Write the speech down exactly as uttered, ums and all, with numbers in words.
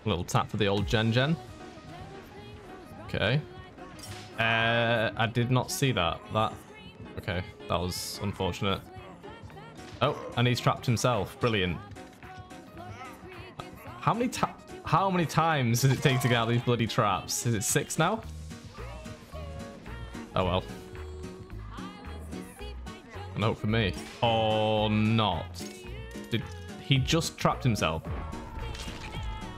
little tap for the old Gen Gen. Okay. Uh, I did not see that. That. Okay, that was unfortunate. Oh, and he's trapped himself. Brilliant. How many ta How many times does it take to get out these bloody traps? Is it six now? Oh well. And hope for me. Or not. Did he just trapped himself?